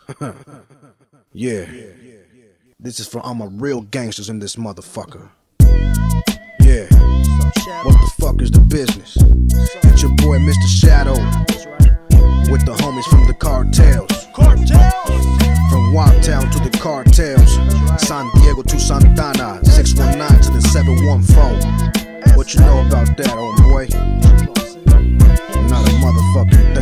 Yeah, this is for all my real gangsters in this motherfucker. Yeah, what the fuck is the business? It's your boy Mr. Shadow with the homies from the cartels. From Waptown to the cartels, San Diego to Santana, 619 to the 714. What you know about that, old boy? Not a motherfucking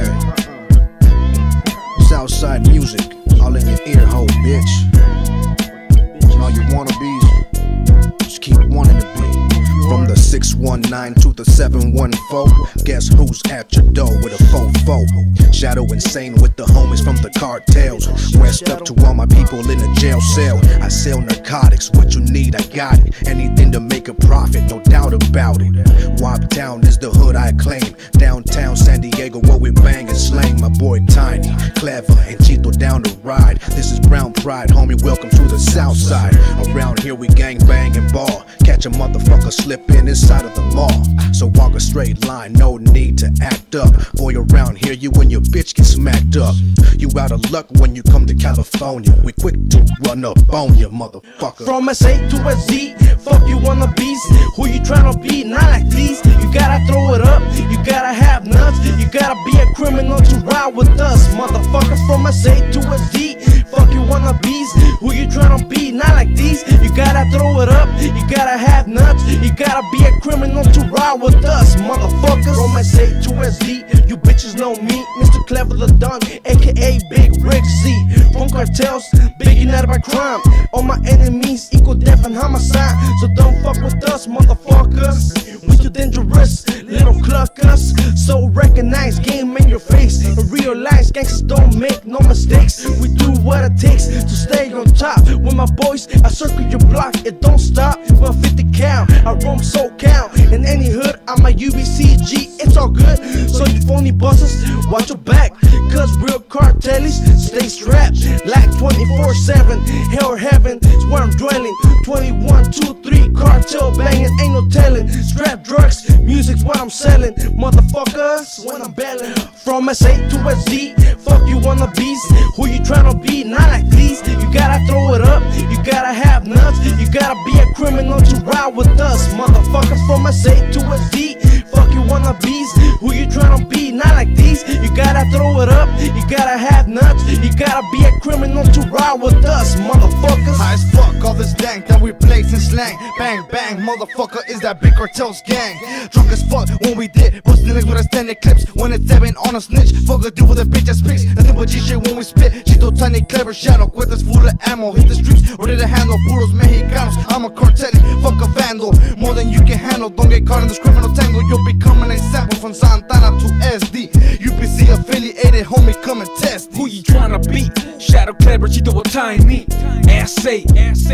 thing. Southside music, all in your ear hole, bitch. And all you wannabes, just keep wanting to be. From the 619 to the 714, guess who's at your door with a fofo? Shadow insane with the homies from the cartels. Rest up to all my people in a jail cell. I sell narcotics, what you need, I got it. Anything to make a profit, no doubt about it. Waptown is the hood I claim. Downtown San Diego where we bang and slang. My boy Tiny, Clever, and Chito down the ride. This is Brown Pride, homie, welcome to the south side. Around here we gang bang and ball. Catch a motherfucker slip in inside of the mall. So walk a straight line, no need to act up. Boy, around here you and your bitch get smacked up. You out of luck when you come to California. We quick to run up on you, motherfucker. From SA to SZ, fuck you wannabes. Who you tryna be? Not like these. You gotta throw it up, you gotta have nuts. You gotta be a criminal to ride with us, motherfuckers. From SA to SZ, fuck you wannabes. Who you tryna be? Not like these. You gotta throw it up, you gotta have nuts. You gotta be a criminal to ride with us, motherfuckers. From SA to SZ, you bitches know me, Mr. Clever the Don, aka Big Rick Z. From cartels, big united by crime. All my enemies equal death and homicide. So don't fuck with us, motherfuckers. We too dangerous, little cluckers. So recognize game in your face and realize gangsters don't make no mistakes. We do what it takes to stay on top. With my boys, I circle your block, it don't stop. With 50 cal, I roam SoCal. In any hood, I'm a UBCG, it's all good. So you phony bosses, watch your back. Cause real cartelies stay strapped like 24/7. Hell or heaven is where I'm dwelling. 21, 2, 3, cartel banging, ain't no telling. Strap drugs, music's what I'm selling, motherfuckers. When I'm bailing from SA to SZ, fuck you wannabes. Who you tryna be? Not like these. You gotta throw it up, you gotta have nuts. You gotta be a criminal to ride with us, motherfuckers. From SA to SZ, fuck you wannabes. Who you tryna be? Not like these. You gotta throw it up, you gotta have nuts. You gotta be a criminal to ride with us, motherfuckers. High as fuck, all this dank that we place in slang. Bang, bang, motherfucker, is that big cartel's gang. Drunk as fuck when we did, bustin' niggas with extended clips. When it's 7 on a snitch, fuck a dude with a bitch that speaks. Nothing but G shit when we spit. Chito, Tiny, Clever, Shadow, with us full of ammo. Hit the streets, ready to handle puros mexicanos. I'm a cartelli, fuck a vandal. More than you can handle, don't get caught in this criminal tangle. You'll become an example from Santana to SD. UPC affiliated, homie, come and test. Who you tryna be? Shadow, Clever, Chito, or Tiny. SA,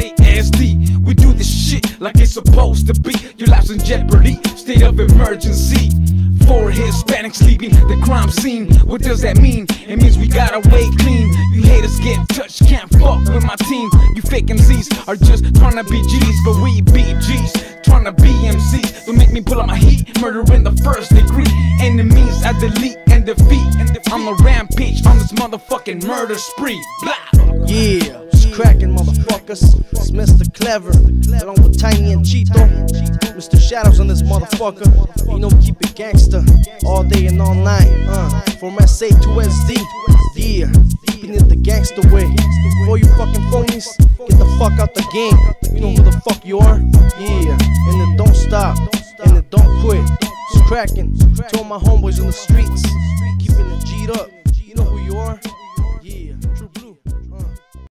SD. We do this shit like it's supposed to be. Your life's in jeopardy, state of emergency. 4 Hispanics leaving the crime scene. What does that mean? It means we gotta wait clean. You haters get touched, can't fuck with my team. You fake MCs are just tryna be G's, but we be G's, tryna be MCs. Don't make me pull out my heat, murder in the first degree. Enemies I delete and defeat. I'm a rampage on this motherfucking murder spree. Blah. Yeah, it's cracking, motherfuckers. It's Mr. Clever, along with Tiny and Chito. Mr. Shadows on this motherfucker. You know we keep it gangster all day and all night. From SA to SZ, yeah, keeping it the gangster way. For you fucking phonies, get the fuck out the game. You know who the fuck you are? Yeah, and it don't stop, and it don't quit. It's cracking to all my homeboys in the streets.